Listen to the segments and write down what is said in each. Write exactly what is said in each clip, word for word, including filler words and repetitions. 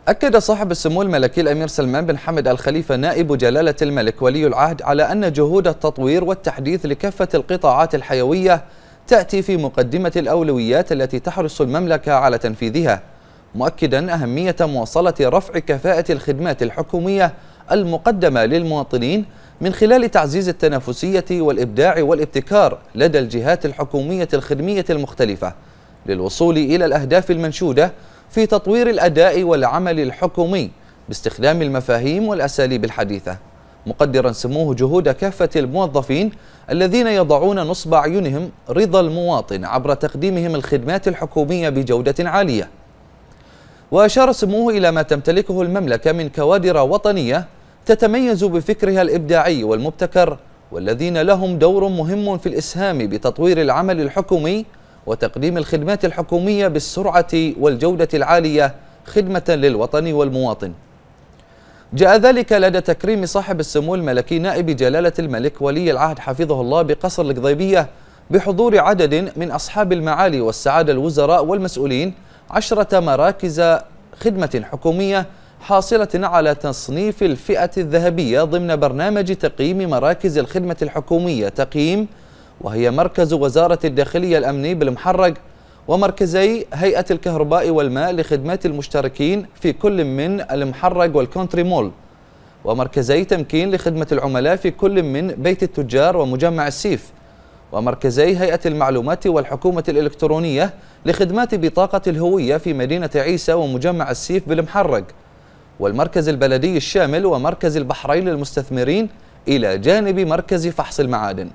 أكد صاحب السمو الملكي الأمير سلمان بن حمد آل خليفة نائب جلالة الملك ولي العهد على أن جهود التطوير والتحديث لكافة القطاعات الحيوية تأتي في مقدمة الأولويات التي تحرص المملكة على تنفيذها، مؤكدا أهمية مواصلة رفع كفاءة الخدمات الحكومية المقدمة للمواطنين من خلال تعزيز التنافسية والإبداع والابتكار لدى الجهات الحكومية الخدمية المختلفة للوصول إلى الأهداف المنشودة في تطوير الأداء والعمل الحكومي باستخدام المفاهيم والأساليب الحديثة، مقدرا سموه جهود كافة الموظفين الذين يضعون نصب أعينهم رضا المواطن عبر تقديمهم الخدمات الحكومية بجودة عالية. وأشار سموه إلى ما تمتلكه المملكة من كوادر وطنية تتميز بفكرها الإبداعي والمبتكر، والذين لهم دور مهم في الإسهام بتطوير العمل الحكومي وتقديم الخدمات الحكومية بالسرعة والجودة العالية خدمة للوطن والمواطن. جاء ذلك لدى تكريم صاحب السمو الملكي نائب جلالة الملك ولي العهد حفظه الله بقصر القضيبية بحضور عدد من أصحاب المعالي والسعادة الوزراء والمسؤولين عشرة مراكز خدمة حكومية حاصلة على تصنيف الفئة الذهبية ضمن برنامج تقييم مراكز الخدمة الحكومية تقييم، وهي مركز وزارة الداخلية الأمني بالمحرق، ومركزي هيئة الكهرباء والماء لخدمات المشتركين في كل من المحرق والكونتري مول، ومركزي تمكين لخدمة العملاء في كل من بيت التجار ومجمع السيف، ومركزي هيئة المعلومات والحكومة الإلكترونية لخدمات بطاقة الهوية في مدينة عيسى ومجمع السيف بالمحرق، والمركز البلدي الشامل ومركز البحرين للمستثمرين إلى جانب مركز فحص المعادن.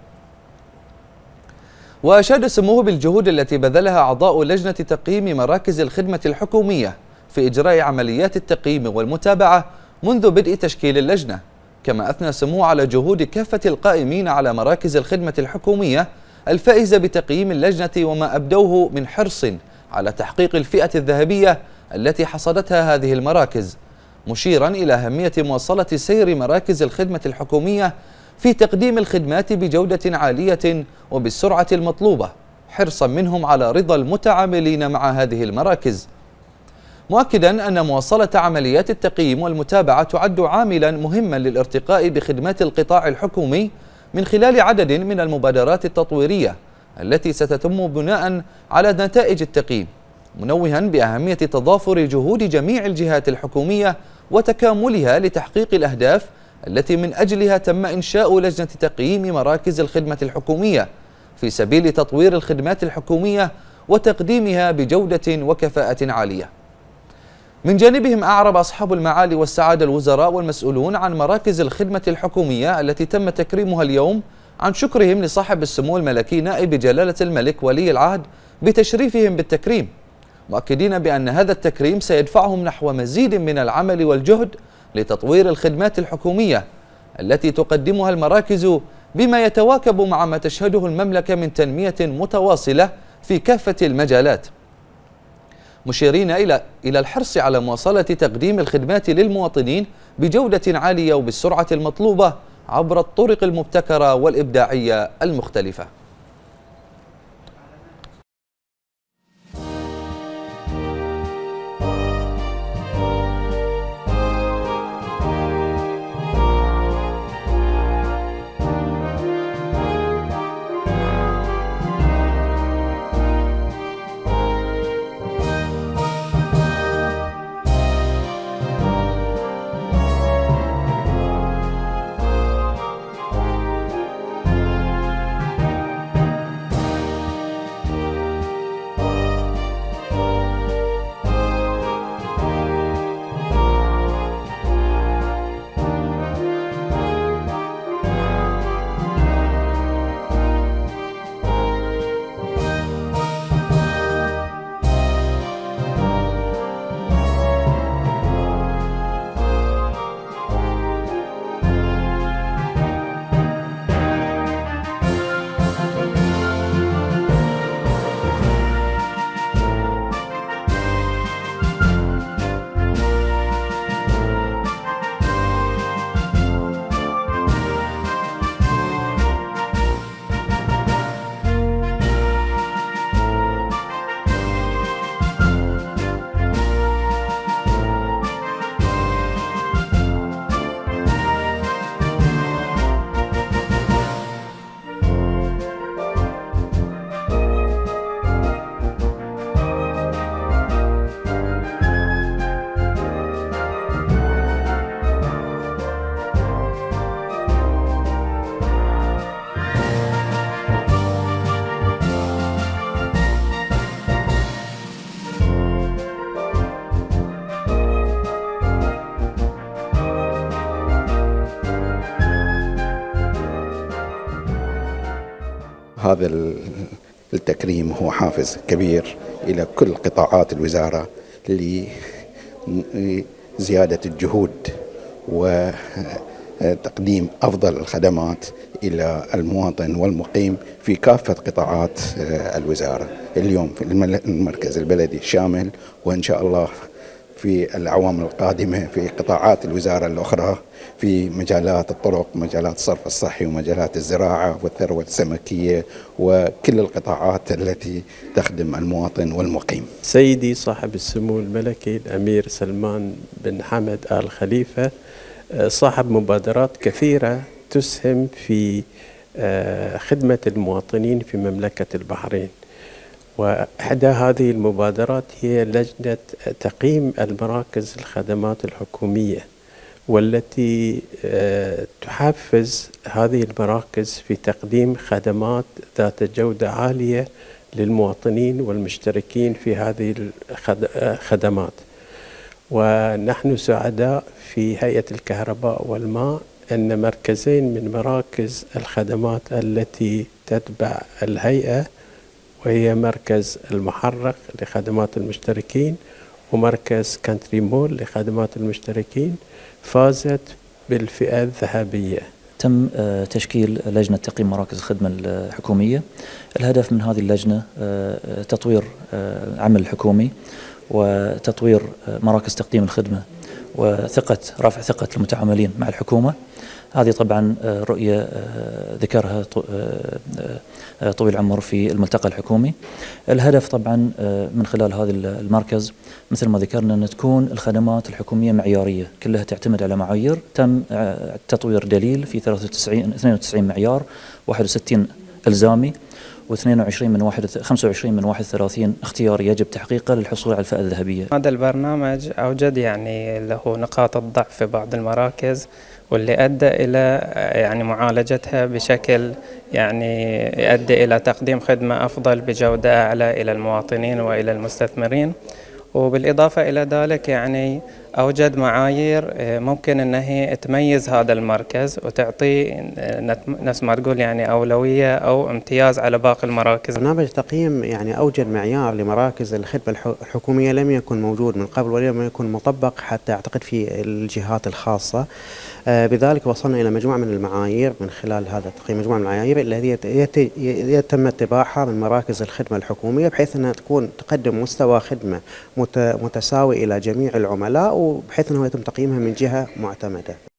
وأشاد سموه بالجهود التي بذلها أعضاء لجنة تقييم مراكز الخدمة الحكومية في إجراء عمليات التقييم والمتابعة منذ بدء تشكيل اللجنة، كما أثنى سموه على جهود كافة القائمين على مراكز الخدمة الحكومية الفائزة بتقييم اللجنة وما أبدوه من حرص على تحقيق الفئة الذهبية التي حصدتها هذه المراكز، مشيرا إلى أهمية مواصلة سير مراكز الخدمة الحكومية في تقديم الخدمات بجودة عالية وبالسرعة المطلوبة، حرصا منهم على رضا المتعاملين مع هذه المراكز، مؤكدا أن مواصلة عمليات التقييم والمتابعة تعد عاملا مهما للارتقاء بخدمات القطاع الحكومي من خلال عدد من المبادرات التطويرية التي ستتم بناء على نتائج التقييم، منوها بأهمية تضافر جهود جميع الجهات الحكومية وتكاملها لتحقيق الأهداف التي من أجلها تم إنشاء لجنة تقييم مراكز الخدمة الحكومية في سبيل تطوير الخدمات الحكومية وتقديمها بجودة وكفاءة عالية. من جانبهم أعرب أصحاب المعالي والسعادة الوزراء والمسؤولون عن مراكز الخدمة الحكومية التي تم تكريمها اليوم عن شكرهم لصاحب السمو الملكي نائب جلالة الملك ولي العهد بتشريفهم بالتكريم، مؤكدين بأن هذا التكريم سيدفعهم نحو مزيد من العمل والجهد لتطوير الخدمات الحكومية التي تقدمها المراكز بما يتواكب مع ما تشهده المملكة من تنمية متواصلة في كافة المجالات، مشيرين إلى إلى الحرص على مواصلة تقديم الخدمات للمواطنين بجودة عالية وبالسرعة المطلوبة عبر الطرق المبتكرة والإبداعية المختلفة. هذا التكريم هو حافز كبير إلى كل قطاعات الوزارة لزيادة الجهود وتقديم أفضل الخدمات إلى المواطن والمقيم في كافة قطاعات الوزارة. اليوم في المركز البلدي شامل، وإن شاء الله في الأعوام القادمة في قطاعات الوزارة الأخرى في مجالات الطرق، مجالات الصرف الصحي، ومجالات الزراعة والثروة السمكية، وكل القطاعات التي تخدم المواطن والمقيم. سيدي صاحب السمو الملكي الأمير سلمان بن حمد آل خليفة صاحب مبادرات كثيرة تسهم في خدمة المواطنين في مملكة البحرين، وإحدى هذه المبادرات هي لجنة تقييم المراكز الخدمات الحكومية، والتي تحفز هذه المراكز في تقديم خدمات ذات جودة عالية للمواطنين والمشتركين في هذه الخدمات. ونحن سعداء في هيئة الكهرباء والماء أن مركزين من مراكز الخدمات التي تتبع الهيئة، وهي مركز المحرق لخدمات المشتركين ومركز كانتري مول لخدمات المشتركين، فازت بالفئة الذهبية. تم تشكيل لجنة تقييم مراكز الخدمة الحكومية. الهدف من هذه اللجنة تطوير العمل الحكومي وتطوير مراكز تقديم الخدمة وثقة رفع ثقة المتعاملين مع الحكومة. هذه طبعا رؤية ذكرها طويل العمر في الملتقى الحكومي. الهدف طبعا من خلال هذا المركز مثل ما ذكرنا أن تكون الخدمات الحكومية معيارية، كلها تعتمد على معايير تم تطوير دليل في ثلاثة وتسعين اثنين وتسعين معيار، واحد وستين إلزامي، واثنين وعشرين من واحد خمسة وعشرين من واحد وثلاثين اختياري يجب تحقيقه للحصول على الفئة الذهبية. هذا البرنامج أوجد يعني له نقاط الضعف في بعض المراكز، واللي أدى إلى يعني معالجتها بشكل يعني يؤدي إلى تقديم خدمة أفضل بجودة أعلى إلى المواطنين وإلى المستثمرين. وبالإضافة إلى ذلك يعني أوجد معايير ممكن أن هي تميز هذا المركز وتعطي نفس ما تقول يعني أولوية أو امتياز على باقي المراكز. برنامج تقييم يعني أوجد معيار لمراكز الخدمة الحكومية لم يكن موجود من قبل ولم يكن مطبق حتى أعتقد في الجهات الخاصة. بذلك وصلنا إلى مجموعة من المعايير من خلال هذا التقييم، مجموعة من المعايير التي يتم اتباعها من مراكز الخدمة الحكومية بحيث أنها تكون تقدم مستوى خدمة متساوي إلى جميع العملاء، وبحيث أنه يتم تقييمها من جهة معتمدة.